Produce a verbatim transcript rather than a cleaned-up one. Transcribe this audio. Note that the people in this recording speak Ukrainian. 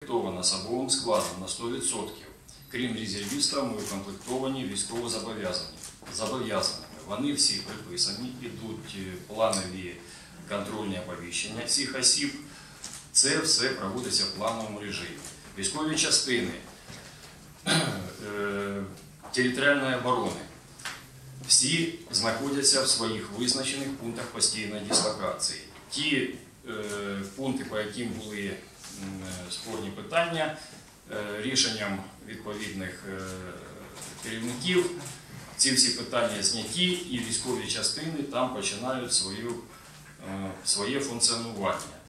укомплектована особовим складом на сто відсотків. Крім резервістів, ми укомплектовані військовозобов'язаними. Вони всі приписані, ідуть планові контрольні оповіщення цих осіб. Це все проводиться в плановому режимі. Військові частини територіальної оборони всі знаходяться в своїх визначених пунктах постійної дислокації. Ті е, пункти, по яким були е, спорні питання, е, рішенням відповідних е, керівників, ці всі питання зняті, і військові частини там починають свою, е, своє функціонування.